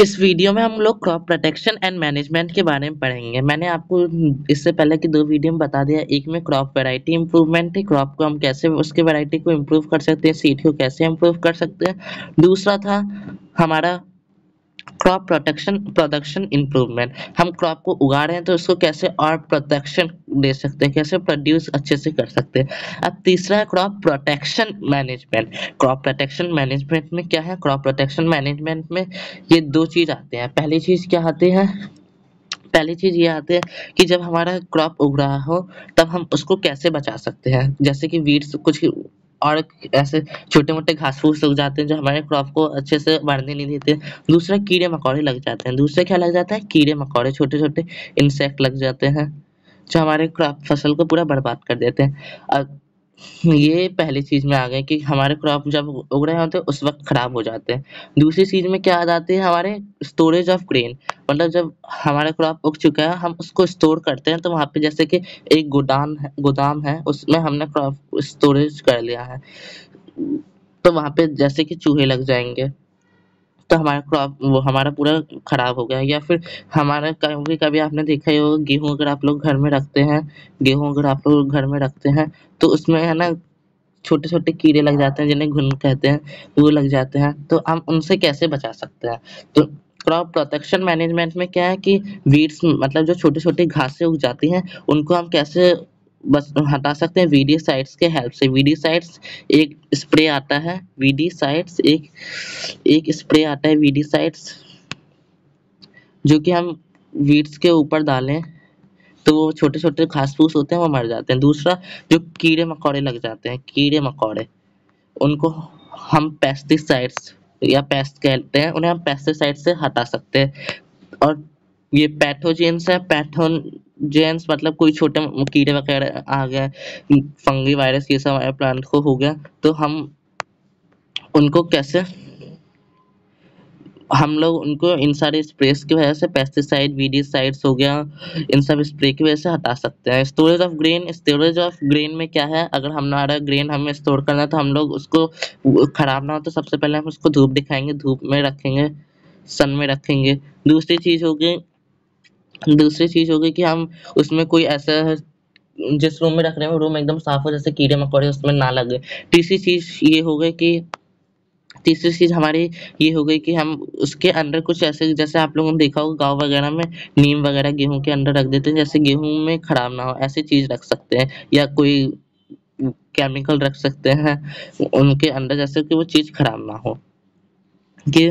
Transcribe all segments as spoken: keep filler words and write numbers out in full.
इस वीडियो में हम लोग क्रॉप प्रोटेक्शन एंड मैनेजमेंट के बारे में पढ़ेंगे। मैंने आपको इससे पहले की दो वीडियो में बता दिया, एक में क्रॉप वैरायटी इंप्रूवमेंट है, क्रॉप को हम कैसे उसके वैरायटी को इम्प्रूव कर सकते हैं, सीड को कैसे इम्प्रूव कर सकते हैं। दूसरा था हमारा क्रॉप प्रोटेक्शन प्रोडक्शन इंप्रूवमेंट, हम क्रॉप को उगा रहे हैं तो उसको कैसे और प्रोटेक्शन दे सकते हैं, कैसे प्रोड्यूस अच्छे से कर सकते हैं। अब तीसरा है crop protection management. Crop protection management में क्या है, क्रॉप प्रोटेक्शन मैनेजमेंट में ये दो चीज आते हैं। पहली चीज क्या आती है, पहली चीज ये आती है कि जब हमारा क्रॉप उग रहा हो तब हम उसको कैसे बचा सकते हैं, जैसे कि वीड्स कुछ और ऐसे छोटे मोटे घास फूस उग जाते हैं जो हमारे क्रॉप को अच्छे से बढ़ने नहीं देते। दूसरा कीड़े मकोड़े लग जाते हैं। दूसरा क्या लग जाता है, कीड़े मकोड़े, छोटे छोटे इंसेक्ट लग जाते हैं जो हमारे क्रॉप फसल को पूरा बर्बाद कर देते हैं। अब ये पहली चीज में आ गए कि हमारे क्रॉप जब उग रहे होते हैं उस वक्त खराब हो जाते हैं। दूसरी चीज में क्या आ जाती है, हमारे स्टोरेज ऑफ ग्रेन, मतलब जब हमारा क्रॉप उग चुका है हम उसको स्टोर करते हैं तो वहां पे जैसे कि एक गोदाम है गोदाम है उसमें हमने क्रॉप स्टोरेज कर लिया है, तो वहां पे जैसे कि चूहे लग जाएंगे तो हमारा क्रॉप वो हमारा पूरा खराब हो गया। या फिर हमारा कभी कभी आपने देखा ही होगा, गेहूं अगर आप लोग घर में रखते हैं गेहूं अगर आप लोग घर में रखते हैं तो उसमें है ना छोटे छोटे कीड़े लग जाते हैं जिन्हें घुन कहते हैं, वो लग जाते हैं, तो हम उनसे कैसे बचा सकते हैं। तो क्रॉप प्रोटेक्शन मैनेजमेंट में क्या है कि वीड्स मतलब जो छोटे छोटे घासें उग जाती हैं उनको हम कैसे बस हटा सकते हैं वीडीसाइड्स के हेल्प से। वीडीसाइड्स एक स्प्रे आता है, वीडीसाइड्स एक एक स्प्रे आता है वीडीसाइड्स, जो कि हम वीड्स के ऊपर डालें तो वो छोटे छोटे घास फूस होते हैं वो मर जाते हैं। दूसरा जो कीड़े मकोड़े लग जाते हैं, कीड़े मकोड़े, उनको हम पेस्टिसाइड्स या पेस्ट कहते हैं, उन्हें हम पेस्टिसाइड से हटा सकते हैं। और ये पैथोजेंस है, पैथोजेंस मतलब कोई छोटे कीड़े वगैरह आ गए, फंगी वायरस ये सब हमारे प्लांट को हो गया तो हम उनको कैसे हम लोग उनको इन सारे स्प्रेस की वजह से, पेस्टिसाइड वीडीसाइड्स हो गया, इन सब स्प्रे की वजह से हटा सकते हैं। Storage of grain, storage of grain में क्या है, अगर हमारा ग्रेन हमें स्टोर करना है तो हम लोग उसको खराब ना हो तो सबसे पहले हम उसको धूप दिखाएंगे, धूप में रखेंगे, सन में रखेंगे। दूसरी चीज हो गई दूसरी चीज हो गई कि हम उसमें कोई ऐसा जिस रूम में रख रहे हैं वो रूम एकदम साफ हो, जैसे कीड़े मकोड़े उसमें ना लगे। तीसरी चीज ये हो गई कि तीसरी चीज हमारी ये हो गई कि हम उसके अंदर कुछ ऐसे, जैसे आप लोगों ने देखा होगा गाँव वगैरह में नीम वगैरह गेहूं के अंदर रख देते हैं, जैसे गेहूं में खराब ना हो ऐसी चीज रख सकते हैं, या कोई केमिकल रख सकते हैं उनके अंदर जैसे कि वो चीज खराब ना हो। ये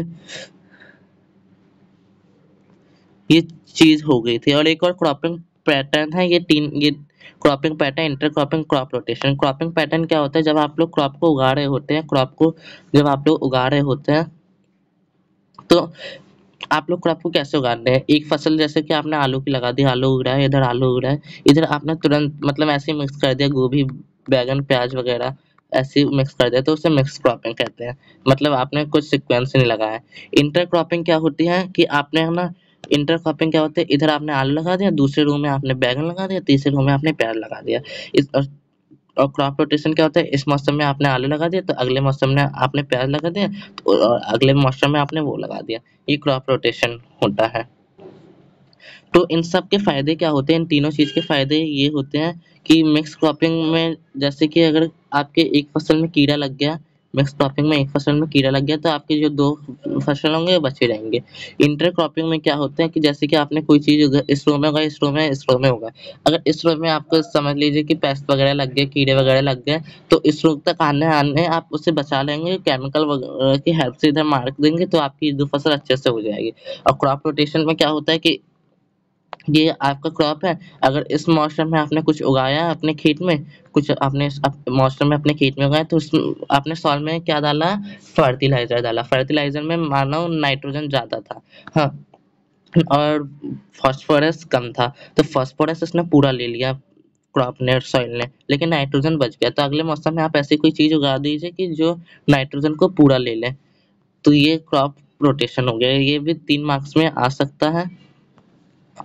ये चीज हो गई थी। और एक और क्रॉपिंग पैटर्न है, ये तीन ये cropping pattern, intercropping, crop rotation. Cropping pattern क्या होता है, जब आप लोग क्रॉप को उगा रहे होते हैं क्रॉप को जब आप लोग उगा रहे होते हैं तो आप लोग क्रॉप को कैसे उगाते हैं, एक फसल जैसे कि आपने आलू की लगा दी, आलू उग रहा है, इधर आलू उग रहा है, इधर आपने तुरंत मतलब ऐसे ही मिक्स कर दिया गोभी बैगन प्याज वगैरह, ऐसे ही मिक्स कर दिया तो उसे मिक्स क्रॉपिंग कहते हैं, मतलब आपने कुछ सीक्वेंस नहीं लगाया। इंटर क्रॉपिंग क्या होती है कि आपने है ना इंटर क्रॉपिंग क्या होता है, इधर आपने आलू लगा दिया, दूसरे रो में आपने बैगन लगा दिया, तीसरे रो में आपने प्याज लगा दिया। इस और क्रॉप रोटेशन क्या होता है, इस मौसम में आपने आलू लगा दिया तो अगले मौसम में आपने प्याज लगा दिया, तो और अगले मौसम में आपने वो लगा दिया, ये क्रॉप रोटेशन होता है। तो इन सब के फायदे क्या होते हैं, इन तीनों चीज के फायदे ये होते हैं कि मिक्स क्रॉपिंग में जैसे कि अगर आपके एक फसल में कीड़ा लग गया, मिक्स क्रॉपिंग में एक फसल में कीड़ा लग गया तो आपके जो दो फसल होंगे वो बचे रहेंगे। इंटर क्रॉपिंग में क्या होता है कि जैसे कि आपने कोई चीज उगा- इस रो में होगा, इस रो में इस रो में होगा, अगर इस रो में आपको समझ लीजिए कि पेस्ट वगैरह लग गए, कीड़े वगैरह लग गए, तो इस रोग तक आने आने आप उससे बचा लेंगे, केमिकल वगैरह की हेल्प से इधर मार देंगे तो आपकी दो फसल अच्छे से हो जाएगी। और क्रॉप रोटेशन में क्या होता है कि ये आपका क्रॉप है, अगर इस मौसम में आपने कुछ उगाया है अपने खेत में, कुछ आपने इस अप मौसम में अपने खेत में उगाया तो उसमें आपने सॉइल में क्या डाला, फर्टिलाइज़र डाला, फर्टिलाइज़र में मानो नाइट्रोजन ज़्यादा था, हाँ, और फास्फोरस कम था, तो फास्फोरस उसने पूरा ले लिया क्रॉप ने, सॉइल ने, लेकिन नाइट्रोजन बच गया, तो अगले मौसम में आप ऐसी कोई चीज़ उगा दीजिए कि जो नाइट्रोजन को पूरा ले ले, तो ये क्रॉप रोटेशन हो गया। ये भी तीन मार्क्स में आ सकता है।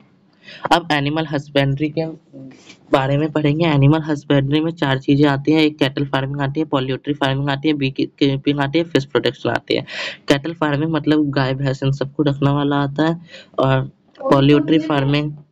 अब एनिमल हस्बेंड्री के बारे में पढ़ेंगे। एनिमल हस्बेंड्री में चार चीज़ें आती हैं, एक कैटल फार्मिंग आती है, पोल्ट्री फार्मिंग आती है, बी कीपिंग आती है, फिश प्रोडक्शन आती है। कैटल फार्मिंग मतलब गाय भैंस इन सबको रखने वाला आता है और पोल्ट्री फार्मिंग